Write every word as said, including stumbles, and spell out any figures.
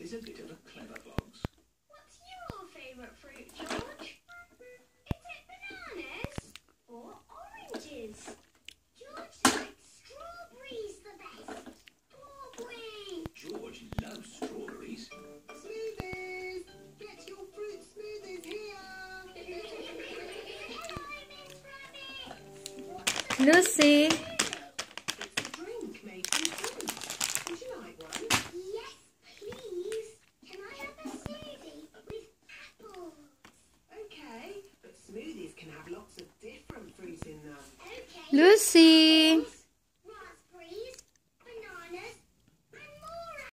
is a bit of a clever box. What's your favourite fruit, George? Is it bananas or oranges? George likes strawberries the best. Strawberry. George loves strawberries. Smoothies! Get your fruit smoothies here! Hello, Miss Rabbit. What's the Lucy. It's a drink made from fruit. Would you like one? Yes, please. Can I have a smoothie with apples? Okay, but smoothies can have lots of different fruit in them. Okay. Lucy.